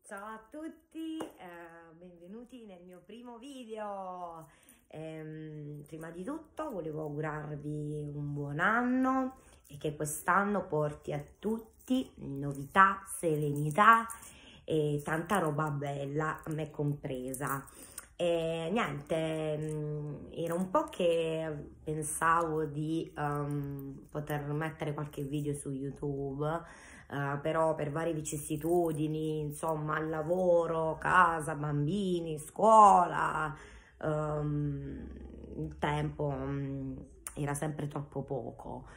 Ciao a tutti, benvenuti nel mio primo video. Prima di tutto volevo augurarvi un buon anno e che quest'anno porti a tutti novità, serenità e tanta roba bella, a me compresa. E niente, era un po' che pensavo di poter mettere qualche video su YouTube. Però per varie vicissitudini, insomma, al lavoro, casa, bambini, scuola, il tempo era sempre troppo poco.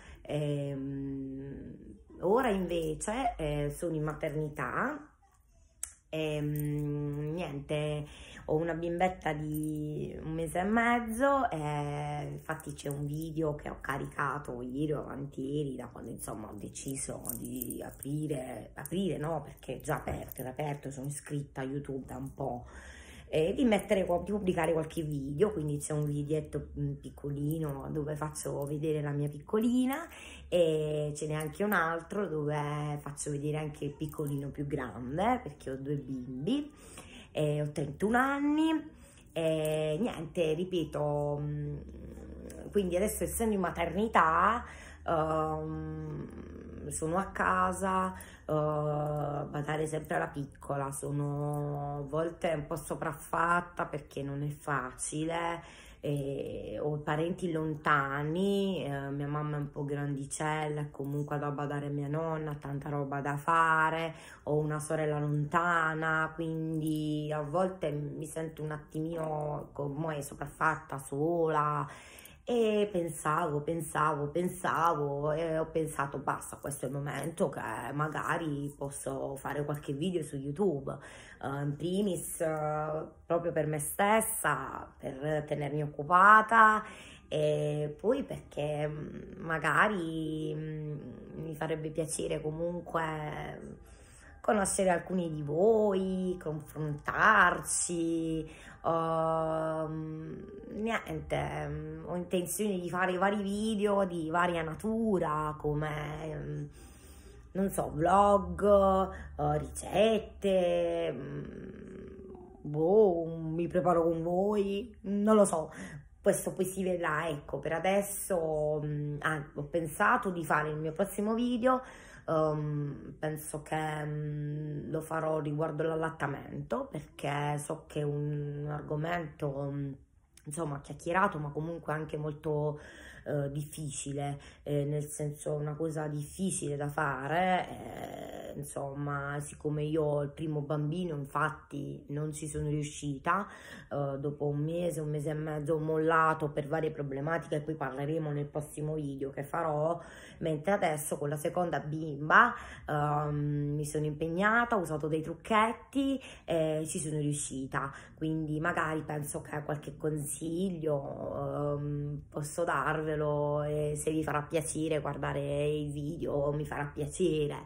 Ora invece sono in maternità e niente, ho una bimbetta di 1 mese e mezzo e infatti c'è un video che ho caricato ieri o avanti ieri, da quando insomma ho deciso di aprire no, perché è già aperto, era aperto, sono iscritta a YouTube da un po', e di pubblicare qualche video. Quindi c'è un videetto piccolino dove faccio vedere la mia piccolina e ce n'è anche un altro dove faccio vedere anche il piccolino più grande, perché ho 2 bimbi e ho 31 anni e niente, ripeto, quindi adesso essendo in maternità sono a casa, badare sempre alla piccola, sono a volte un po' sopraffatta perché non è facile, ho parenti lontani, mia mamma è un po' grandicella, comunque da badare a mia nonna, tanta roba da fare, ho una sorella lontana, quindi a volte mi sento un attimino come sopraffatta, sola. E pensavo e ho pensato basta, questo è il momento che magari posso fare qualche video su YouTube, in primis proprio per me stessa, per tenermi occupata, e poi perché magari mi farebbe piacere comunque conoscere alcuni di voi, confrontarci. Niente, ho intenzione di fare vari video di varia natura, come non so, vlog, ricette, boh, mi preparo con voi, non lo so, questo poi si vedrà. Ecco, per adesso ho pensato di fare il mio prossimo video. Penso che lo farò riguardo l'allattamento, perché so che è un argomento insomma chiacchierato, ma comunque anche molto difficile, nel senso una cosa difficile da fare, insomma, siccome io ho il primo bambino, infatti non ci sono riuscita, dopo un mese e mezzo ho mollato per varie problematiche, e poi parleremo nel prossimo video che farò, mentre adesso con la seconda bimba mi sono impegnata, ho usato dei trucchetti e ci sono riuscita, quindi magari penso che qualche consiglio posso darvelo, e se vi farà piacere guardare il video mi farà piacere.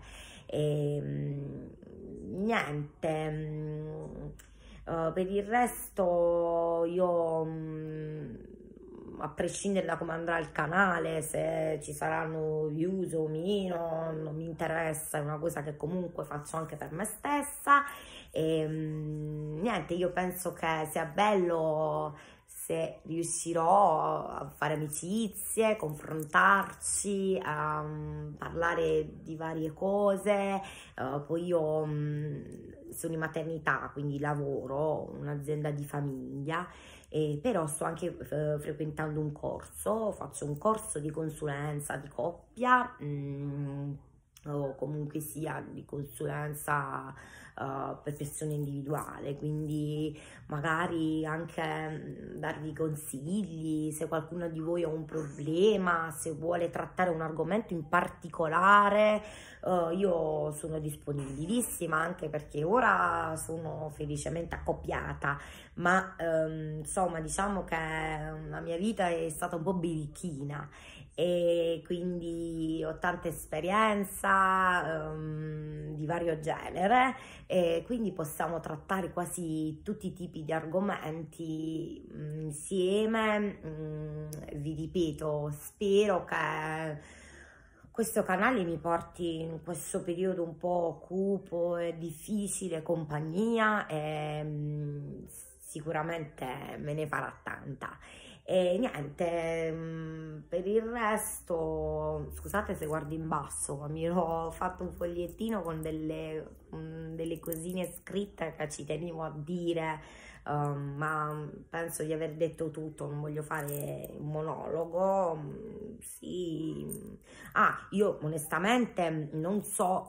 Niente, per il resto io a prescindere da come andrà il canale, se ci saranno views o meno, non mi interessa, è una cosa che comunque faccio anche per me stessa. Niente, io penso che sia bello se riuscirò a fare amicizie, confrontarci, a parlare di varie cose. Poi io sono in maternità, quindi lavoro, ho un'azienda di famiglia, però sto anche frequentando un corso, faccio un corso di consulenza di coppia, o comunque sia di consulenza per persone individuali, quindi magari anche darvi consigli se qualcuno di voi ha un problema, se vuole trattare un argomento in particolare. Io sono disponibilissima, anche perché ora sono felicemente accoppiata, ma insomma, diciamo che la mia vita è stata un po' birichina e quindi ho tanta esperienza di vario genere, e quindi possiamo trattare quasi tutti i tipi di argomenti insieme. Vi ripeto, spero che questo canale mi porti in questo periodo un po' cupo e difficile compagnia e sicuramente me ne farà tanta. E niente, per il resto, scusate se guardo in basso, ma mi ero fatto un fogliettino con delle cosine scritte che ci tenevo a dire, ma penso di aver detto tutto, non voglio fare un monologo. Sì. Ah, io onestamente non so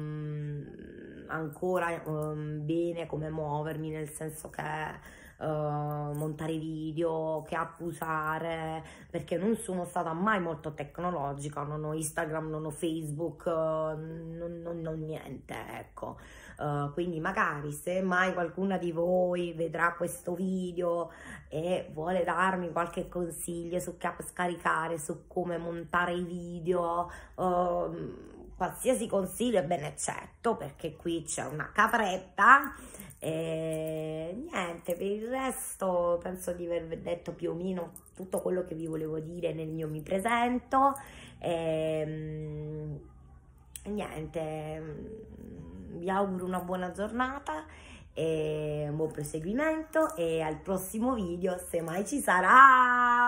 ancora bene come muovermi, nel senso che montare video, che app usare, perché non sono stata mai molto tecnologica, non ho Instagram, non ho Facebook, non ho niente, ecco. Quindi magari se mai qualcuna di voi vedrà questo video e vuole darmi qualche consiglio su che app scaricare, su come montare i video, qualsiasi consiglio è ben accetto, perché qui c'è una capretta. E niente, per il resto penso di aver detto più o meno tutto quello che vi volevo dire nel mio mi presento. Niente, vi auguro una buona giornata e un buon proseguimento, e al prossimo video, se mai ci sarà.